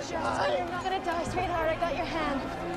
You're not gonna die, sweetheart. I got your hand.